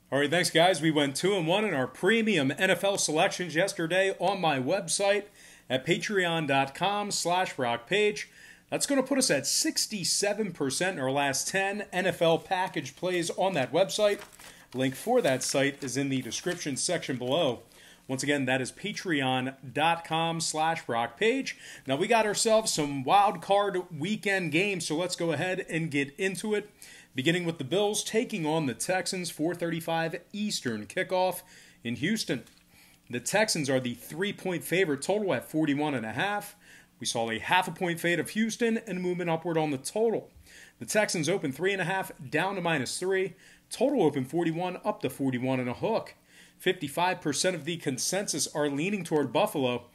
All right, thanks, guys. We went 2-1 in our premium NFL selections yesterday on my website at patreon.com/rockpage. That's going to put us at 67% in our last 10 NFL package plays on that website. Link for that site is in the description section below. Once again, that is patreon.com/rockpage. Now, we got ourselves some wild card weekend games, so let's go ahead and get into it. Beginning with the Bills taking on the Texans, 4:35 Eastern kickoff in Houston. The Texans are the 3-point favorite, total at 41.5. We saw a half a point fade of Houston and movement upward on the total. The Texans open 3.5 down to -3. Total open 41 up to 41 and a hook. 55% of the consensus are leaning toward Buffalo.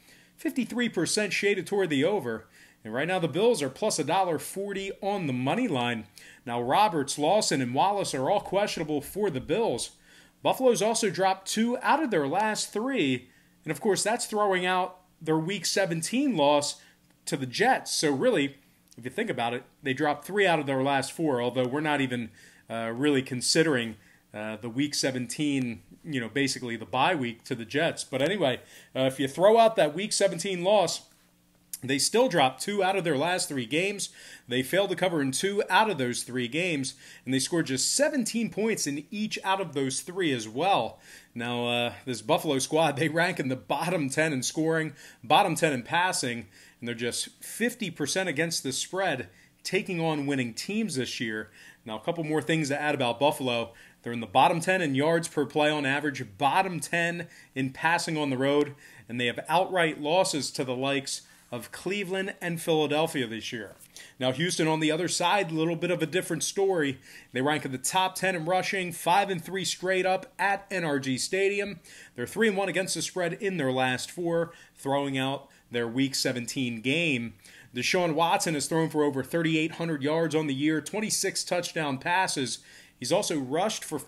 53% shaded toward the over. And right now the Bills are plus $1.40 on the money line. Now Roberts, Lawson, and Wallace are all questionable for the Bills. Buffalo's also dropped 2 out of their last 3. And of course that's throwing out their Week 17 loss to the Jets. So really, if you think about it, they dropped 3 out of their last 4, although we're not even really considering the Week 17, basically the bye week to the Jets. But anyway, if you throw out that Week 17 loss, they still dropped 2 out of their last 3 games. They failed to cover in 2 out of those 3 games, and they scored just 17 points in each out of those 3 as well. Now, this Buffalo squad, they rank in the bottom 10 in scoring, bottom 10 in passing, and they're just 50% against the spread, taking on winning teams this year. Now, a couple more things to add about Buffalo. They're in the bottom 10 in yards per play on average, bottom 10 in passing on the road, and they have outright losses to the likes of Cleveland and Philadelphia this year. Now, Houston on the other side, a little bit of a different story. They rank in the top 10 in rushing, 5-3 straight up at NRG Stadium. They're 3-1 against the spread in their last 4, throwing out their Week 17 game. Deshaun Watson has thrown for over 3,800 yards on the year, 26 touchdown passes. He's also rushed for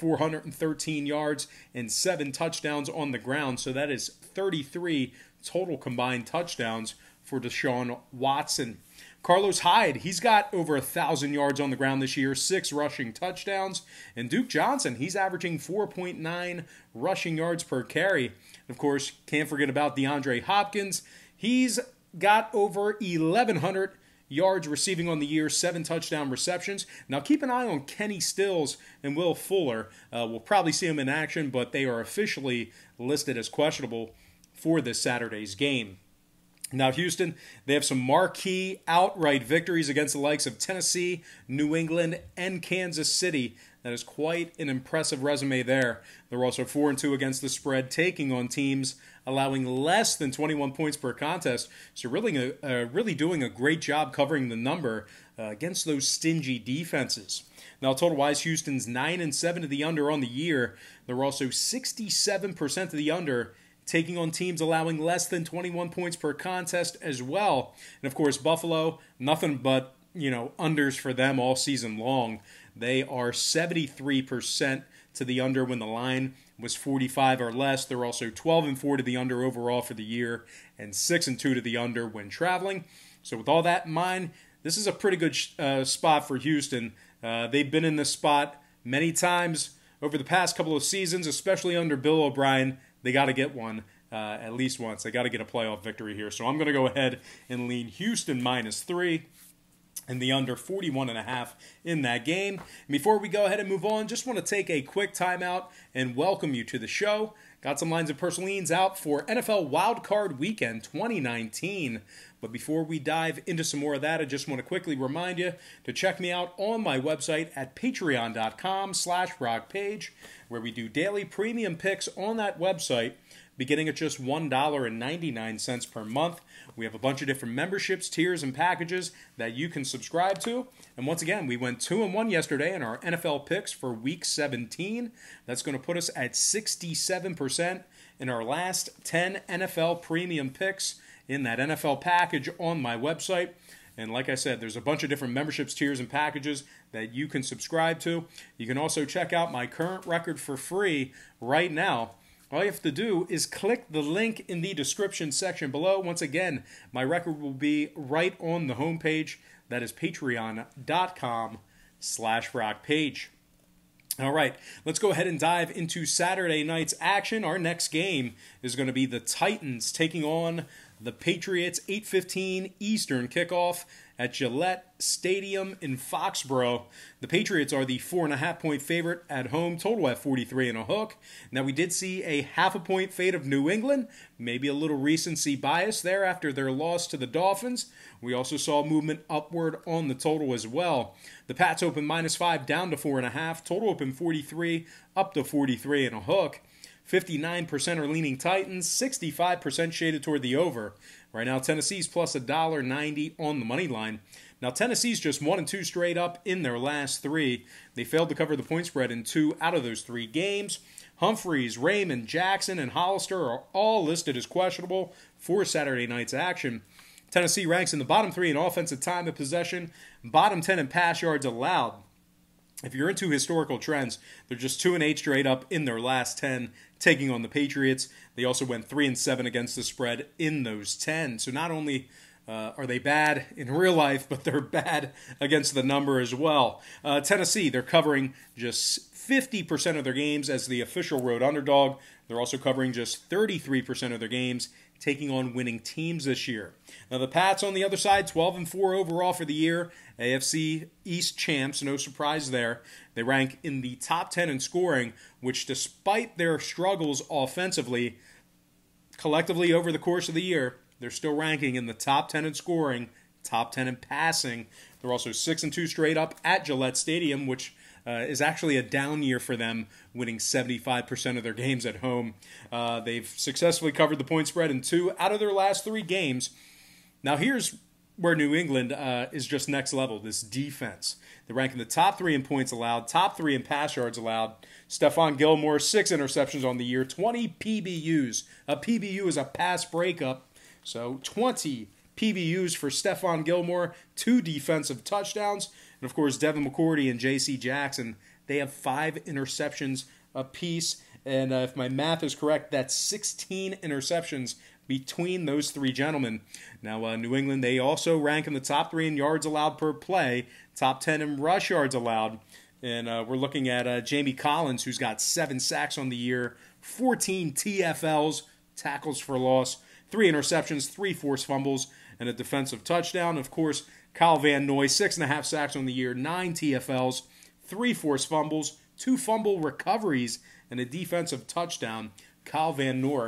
413 yards and 7 touchdowns on the ground, so that is 33 total combined touchdowns for Deshaun Watson. Carlos Hyde, he's got over 1,000 yards on the ground this year, 6 rushing touchdowns. And Duke Johnson, he's averaging 4.9 rushing yards per carry. Of course, can't forget about DeAndre Hopkins. He's got over 1,100 yards receiving on the year, 7 touchdown receptions. Now keep an eye on Kenny Stills and Will Fuller. We'll probably see them in action, but they are officially listed as questionable for this Saturday's game. Now, Houston, they have some marquee outright victories against the likes of Tennessee, New England, and Kansas City. That is quite an impressive resume there. They're also 4-2 against the spread, taking on teams allowing less than 21 points per contest. So really doing a great job covering the number against those stingy defenses. Now, total-wise, Houston's 9-7 to the under on the year. They're also 67% to the under, taking on teams allowing less than 21 points per contest as well. And of course, Buffalo, nothing but, unders for them all season long. They are 73% to the under when the line was 45 or less. They're also 12-4 to the under overall for the year and 6-2 to the under when traveling. So with all that in mind, this is a pretty good spot for Houston. They've been in this spot many times over the past couple of seasons, especially under Bill O'Brien. They got to get one at least once. They got to get a playoff victory here. So I'm going to go ahead and lean Houston -3 and the under 41.5 in that game. And before we go ahead and move on, just want to take a quick timeout and welcome you to the show. Got some lines of personal leans out for NFL Wildcard Weekend 2019. But before we dive into some more of that, I just want to quickly remind you to check me out on my website at patreon.com/rockpage, where we do daily premium picks on that website, beginning at just $1.99 per month. We have a bunch of different memberships, tiers, and packages that you can subscribe to. And once again, we went 2-1 yesterday in our NFL picks for Week 17. That's going to put us at 67% in our last 10 NFL premium picks in that NFL package on my website. And like I said, there's a bunch of different memberships, tiers, and packages that you can subscribe to. You can also check out my current record for free right now. All you have to do is click the link in the description section below. Once again, my record will be right on the homepage. That is patreon.com/rockpage. All right, let's go ahead and dive into Saturday night's action. Our next game is going to be the Titans taking on the Patriots, 8:15 Eastern kickoff at Gillette Stadium in Foxborough. The Patriots are the 4.5-point favorite at home, total at 43 and a hook. Now, we did see a 0.5-point fade of New England, maybe a little recency bias there after their loss to the Dolphins. We also saw movement upward on the total as well. The Pats open -5 down to 4.5, total open 43 up to 43 and a hook. 59% are leaning Titans, 65% shaded toward the over. Right now, Tennessee's plus $1.90 on the money line. Now, Tennessee's just 1-2 straight up in their last 3. They failed to cover the point spread in 2 out of those 3 games. Humphreys, Raymond, Jackson, and Hollister are all listed as questionable for Saturday night's action. Tennessee ranks in the bottom 3 in offensive time of possession, bottom 10 in pass yards allowed. If you're into historical trends, they're just 2-8 straight up in their last 10, taking on the Patriots. They also went 3-7 against the spread in those 10. So not only are they bad in real life, but they're bad against the number as well. Tennessee, they're covering just 50% of their games as the official road underdog. They're also covering just 33% of their games, taking on winning teams this year. Now the Pats on the other side, 12-4 overall for the year. AFC East champs, no surprise there. They rank in the top 10 in scoring, which despite their struggles offensively, collectively over the course of the year, they're still ranking in the top 10 in scoring, top 10 in passing. They're also 6-2 straight up at Gillette Stadium, which is actually a down year for them, winning 75% of their games at home. They've successfully covered the point spread in 2 out of their last 3 games. Now here's where New England is just next level, this defense. They rank in the top 3 in points allowed, top 3 in pass yards allowed. Stephon Gilmore, 6 interceptions on the year, 20 PBUs. A PBU is a pass breakup, so 20 PBUs for Stephon Gilmore, 2 defensive touchdowns. And, of course, Devin McCourty and J.C. Jackson, they have 5 interceptions apiece. And if my math is correct, that's 16 interceptions between those 3 gentlemen. Now, New England, they also rank in the top 3 in yards allowed per play, top 10 in rush yards allowed. And we're looking at Jamie Collins, who's got 7 sacks on the year, 14 TFLs, tackles for loss, 3 interceptions, 3 forced fumbles, and a defensive touchdown. Of course, Kyle Van Noy, 6.5 sacks on the year, 9 TFLs, 3 forced fumbles, 2 fumble recoveries, and a defensive touchdown. Kyle Van Noy,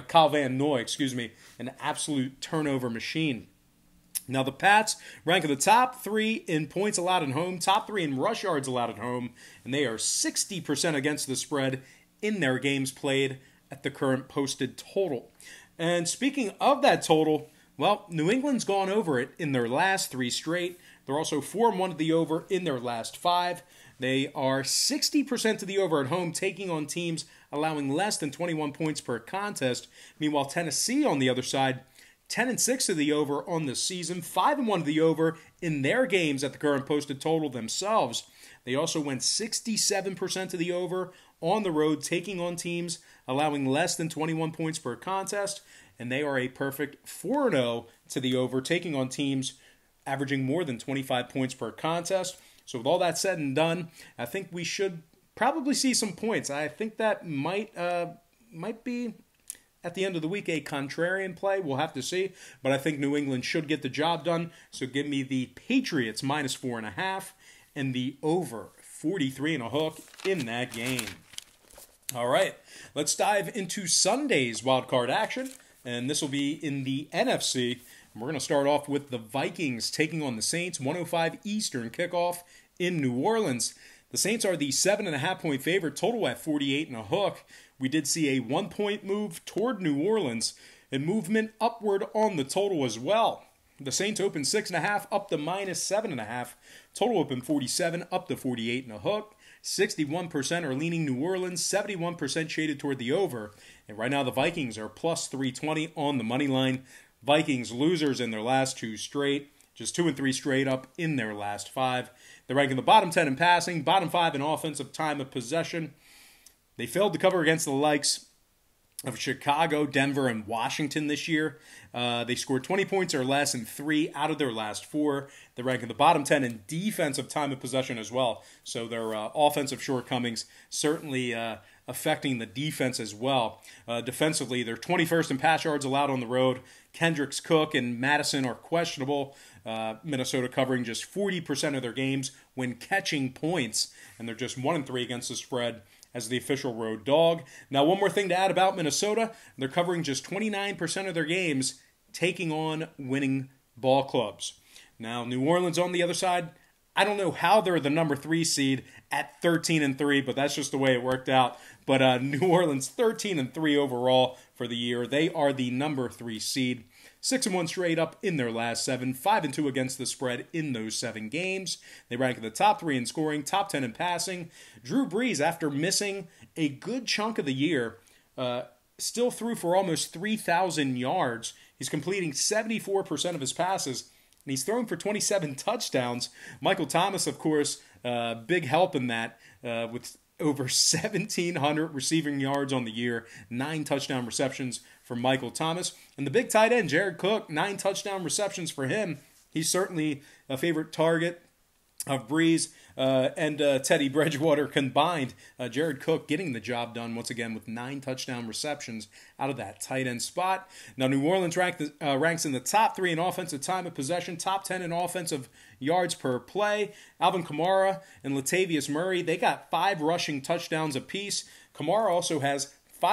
an absolute turnover machine. Now the Pats rank in the top 3 in points allowed at home, top 3 in rush yards allowed at home, and they are 60% against the spread in their games played at the current posted total. And speaking of that total, well, New England's gone over it in their last 3 straight. They're also 4-1 to the over in their last 5. They are 60% to the over at home, taking on teams allowing less than 21 points per contest. Meanwhile, Tennessee on the other side, 10-6 to the over on the season, 5-1 to the over in their games at the current posted total themselves. They also went 67% to the over on the road, taking on teams allowing less than 21 points per contest, and they are a perfect 4-0 to the over, taking on teams averaging more than 25 points per contest. So with all that said and done, I think we should probably see some points. I think that might be, at the end of the week, a contrarian play. We'll have to see. But I think New England should get the job done. So give me the Patriots -4.5 and the over 43 and a hook in that game. All right, let's dive into Sunday's wildcard action. And this will be in the NFC. And we're going to start off with the Vikings taking on the Saints, 1:05 Eastern kickoff in New Orleans. The Saints are the 7.5-point favorite, total at 48 and a hook. We did see a 1-point move toward New Orleans and movement upward on the total as well. The Saints opened 6.5 up to -7.5. Total opened 47 up to 48 and a hook. 61% are leaning New Orleans, 71% shaded toward the over. And right now the Vikings are plus 320 on the money line. Vikings losers in their last 2 straight, just 2 and 3 straight up in their last 5. They're ranked in the bottom 10 in passing, bottom 5 in offensive time of possession. They failed to cover against the likes of Chicago, Denver, and Washington this year. They scored 20 points or less in 3 out of their last 4. They rank in the bottom 10 in defensive time of possession as well. So their offensive shortcomings certainly affecting the defense as well. Defensively, they're 21st in pass yards allowed on the road. Kendricks, Cook, and Madison are questionable. Minnesota covering just 40% of their games when catching points, and they're just 1-3 against the spread as the official road dog. Now, one more thing to add about Minnesota, they're covering just 29% of their games taking on winning ball clubs. Now, New Orleans on the other side, I don't know how they're the number 3 seed at 13-3, but that's just the way it worked out. But New Orleans 13-3 overall for the year. They are the number 3 seed. 6-1 straight up in their last 7, 5-2 against the spread in those 7 games. They rank in the top 3 in scoring, top 10 in passing. Drew Brees, after missing a good chunk of the year, still threw for almost 3,000 yards. He's completing 74% of his passes, and he's throwing for 27 touchdowns. Michael Thomas, of course, big help in that with over 1,700 receiving yards on the year, 9 touchdown receptions for Michael Thomas. And the big tight end, Jared Cook, 9 touchdown receptions for him. He's certainly a favorite target of Brees and Teddy Bridgewater combined. Jared Cook getting the job done once again with 9 touchdown receptions out of that tight end spot. Now, New Orleans ranks in the top 3 in offensive time of possession, top 10 in offensive yards per play. Alvin Kamara and Latavius Murray, they got 5 rushing touchdowns apiece. Kamara also has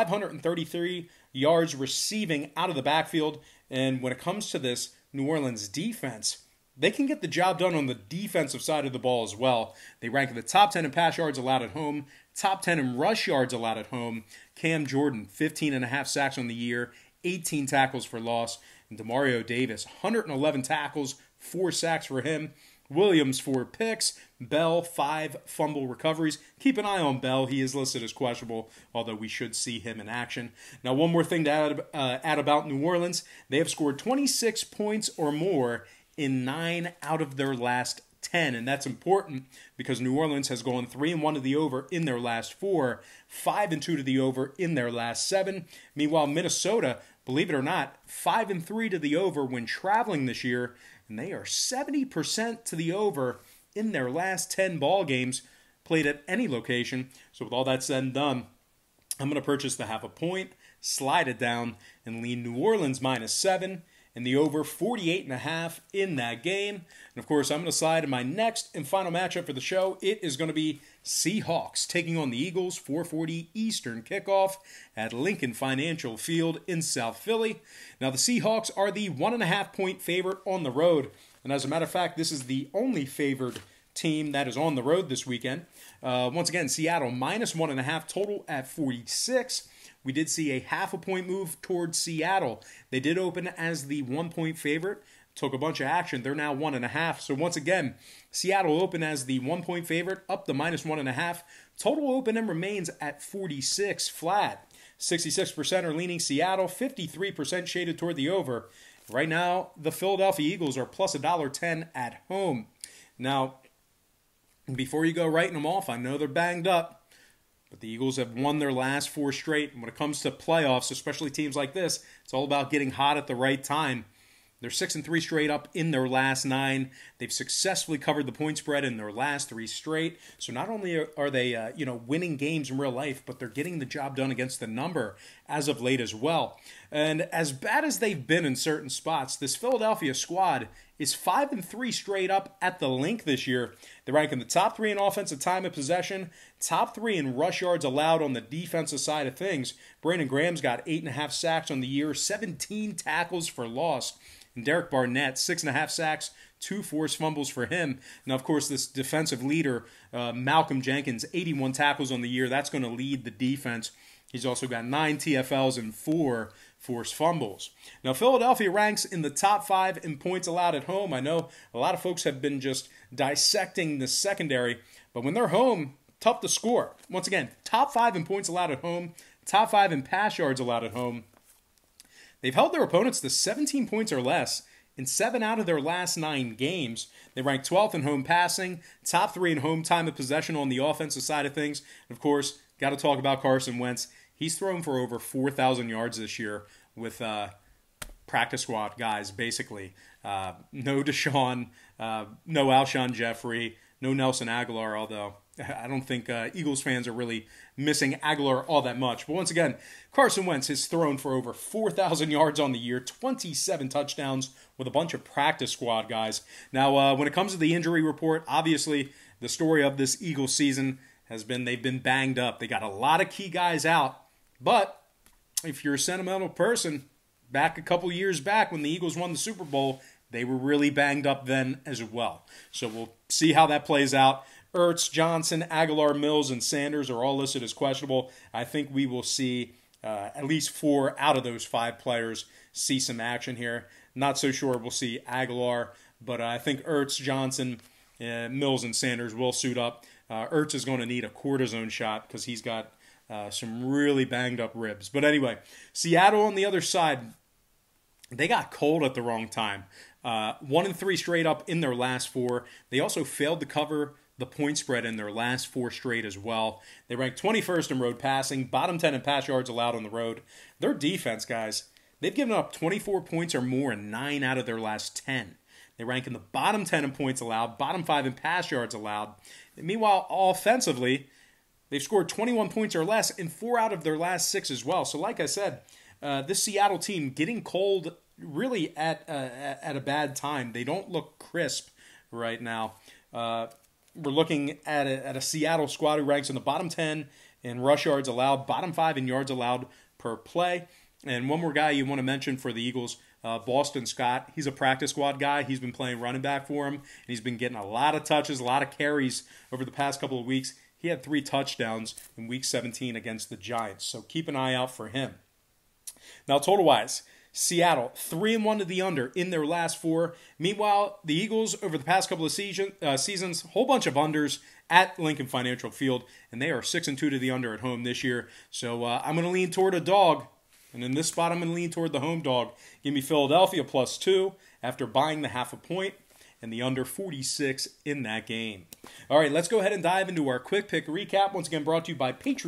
533 yards receiving out of the backfield. And when it comes to this New Orleans defense, they can get the job done on the defensive side of the ball as well. They rank in the top 10 in pass yards allowed at home, top 10 in rush yards allowed at home. Cam Jordan, 15.5 sacks on the year, 18 tackles for loss. And Demario Davis, 111 tackles, 4 sacks for him. Williams, 4 picks. Bell, 5 fumble recoveries. Keep an eye on Bell. He is listed as questionable, although we should see him in action. Now, one more thing to add about New Orleans. They have scored 26 points or more in 9 out of their last 10, and that's important because New Orleans has gone 3-1 to the over in their last 4, 5-2 to the over in their last 7. Meanwhile, Minnesota, believe it or not, 5-3 to the over when traveling this year, and they are 70% to the over in their last 10 ball games played at any location. So with all that said and done, I'm going to purchase the 0.5 point, slide it down, and lean New Orleans -7. And the over 48.5 in that game. And of course, I'm going to slide in my next and final matchup for the show. It is going to be Seahawks taking on the Eagles, 4:40 Eastern kickoff at Lincoln Financial Field in South Philly. Now, the Seahawks are the 1.5 point favorite on the road. And as a matter of fact, this is the only favored team that is on the road this weekend. Once again, Seattle -1.5 total at 46. We did see a 0.5 point move towards Seattle. They did open as the 1 point favorite. Took a bunch of action. They're now 1.5. So once again, Seattle open as the 1 point favorite, up to -1.5. Total open and remains at 46 flat. 66% are leaning Seattle, 53% shaded toward the over. Right now, the Philadelphia Eagles are plus $1.10 at home. Now, before you go writing them off, I know they're banged up. But the Eagles have won their last 4 straight. And when it comes to playoffs, especially teams like this, it's all about getting hot at the right time. They're 6-3 straight up in their last 9. They've successfully covered the point spread in their last 3 straight. So not only are they winning games in real life, but they're getting the job done against the number as of late as well. And as bad as they've been in certain spots, this Philadelphia squad is 5-3 straight up at the link this year. They rank in the top 3 in offensive time of possession, top 3 in rush yards allowed on the defensive side of things. Brandon Graham's got 8.5 sacks on the year, 17 tackles for loss. And Derek Barnett, 6.5 sacks, 2 forced fumbles for him. Now, of course, this defensive leader, Malcolm Jenkins, 81 tackles on the year. That's going to lead the defense. He's also got 9 TFLs and 4 forced fumbles. Now, Philadelphia ranks in the top 5 in points allowed at home. I know a lot of folks have been just dissecting the secondary, but when they're home, tough to score. Once again, top 5 in points allowed at home, top 5 in pass yards allowed at home. They've held their opponents to 17 points or less in 7 out of their last 9 games. They rank 12th in home passing, top 3 in home time of possession on the offensive side of things. And of course, got to talk about Carson Wentz. He's thrown for over 4,000 yards this year with practice squad guys, basically. No Deshaun, no Alshon Jeffrey, no Nelson Aguilar, although I don't think Eagles fans are really missing Aguilar all that much. But once again, Carson Wentz has thrown for over 4,000 yards on the year, 27 touchdowns with a bunch of practice squad guys. Now, when it comes to the injury report, obviously the story of this Eagles season has been they've been banged up. They got a lot of key guys out. But if you're a sentimental person, back a couple years back when the Eagles won the Super Bowl, they were really banged up then as well. So we'll see how that plays out. Ertz, Johnson, Aguilar, Mills, and Sanders are all listed as questionable. I think we will see at least 4 out of those 5 players see some action here. Not so sure we'll see Aguilar, but I think Ertz, Johnson, Mills, and Sanders will suit up. Ertz is going to need a cortisone shot because he's got some really banged up ribs. But anyway, Seattle on the other side, they got cold at the wrong time. 1-3 straight up in their last 4. They also failed to cover the point spread in their last 4 straight as well. They ranked 21st in road passing, bottom 10 in pass yards allowed on the road. Their defense, guys, they've given up 24 points or more in 9 out of their last 10. They rank in the bottom 10 in points allowed, bottom 5 in pass yards allowed. Meanwhile, offensively, they've scored 21 points or less in 4 out of their last 6 as well. So like I said, this Seattle team getting cold really at a bad time. They don't look crisp right now. We're looking at a Seattle squad who ranks in the bottom 10 in rush yards allowed, bottom 5 in yards allowed per play. And one more guy you want to mention for the Eagles, Boston Scott. He's a practice squad guy. He's been playing running back for him, and he's been getting a lot of touches, a lot of carries over the past couple of weeks. He had 3 touchdowns in Week 17 against the Giants, so keep an eye out for him. Now, total-wise, Seattle, 3-1 to the under in their last 4. Meanwhile, the Eagles, over the past couple of seasons, whole bunch of unders at Lincoln Financial Field, and they are 6-2 to the under at home this year. So I'm going to lean toward a dog, and in this spot, I'm going to lean toward the home dog. Give me Philadelphia +2 after buying the half a point, and the under 46 in that game. All right, let's go ahead and dive into our quick pick recap. Once again, brought to you by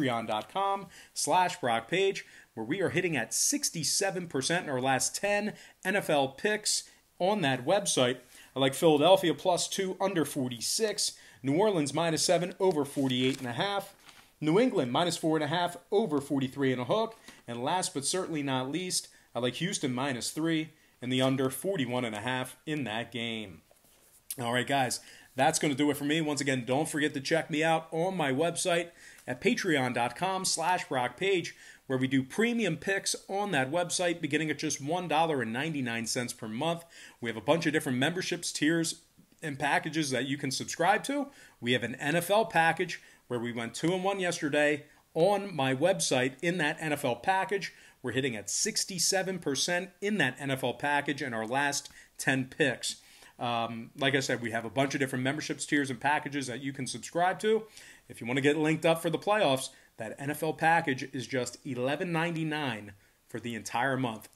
patreon.com/BrockPage, where we are hitting at 67% in our last 10 NFL picks on that website. I like Philadelphia +2 under 46, New Orleans -7 over 48.5, New England -4.5 over 43.5, and last but certainly not least, I like Houston -3 and the under 41.5 in that game. All right, guys, that's going to do it for me. Once again, don't forget to check me out on my website at patreon.com/BrockPage, where we do premium picks on that website beginning at just $1.99 per month. We have a bunch of different memberships, tiers, and packages that you can subscribe to. We have an NFL package where we went 2-1 yesterday on my website in that NFL package. We're hitting at 67% in that NFL package in our last 10 picks. Like I said, we have a bunch of different memberships, tiers, and packages that you can subscribe to. If you want to get linked up for the playoffs, that NFL package is just $11.99 for the entire month.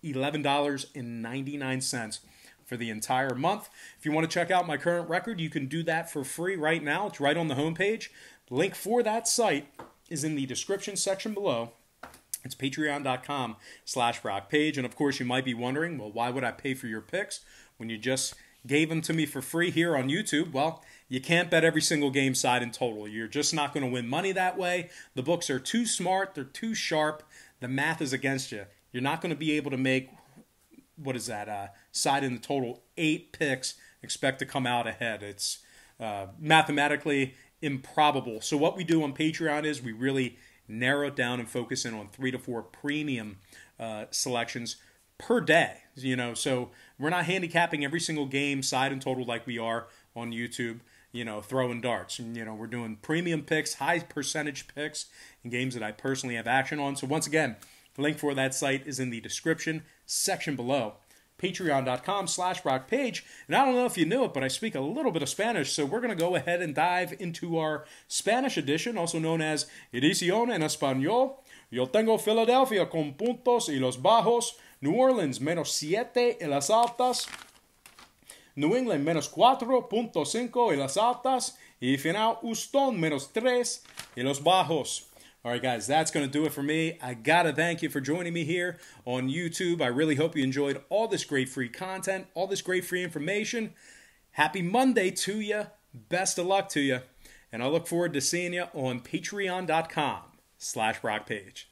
$11.99 for the entire month. If you want to check out my current record, you can do that for free right now. It's right on the homepage. The link for that site is in the description section below. It's patreon.com/BrockPage. And of course, you might be wondering, well, why would I pay for your picks when you just gave them to me for free here on YouTube? Well, you can't bet every single game side and total. You're just not going to win money that way. The books are too smart. They're too sharp. The math is against you. You're not going to be able to make, what is that, side in the total 8 picks, expect to come out ahead. It's mathematically improbable. So what we do on Patreon is we really narrow it down and focus in on 3 to 4 premium selections per day, so we're not handicapping every single game side and total like we are on YouTube, throwing darts. And, we're doing premium picks, high percentage picks in games that I personally have action on. So once again, the link for that site is in the description section below. Patreon.com/BrockPage. And I don't know if you knew it, but I speak a little bit of Spanish, so we're going to go ahead and dive into our Spanish edition, also known as Edición en Español. Yo tengo Philadelphia con puntos y los bajos, New Orleans -7 y las altas, New England -4.5 y las altas, y final Houston -3 y los bajos. All right, guys, that's going to do it for me. I got to thank you for joining me here on YouTube. I really hope you enjoyed all this great free content, all this great free information. Happy Monday to you. Best of luck to you. And I look forward to seeing you on patreon.com/BrockPage.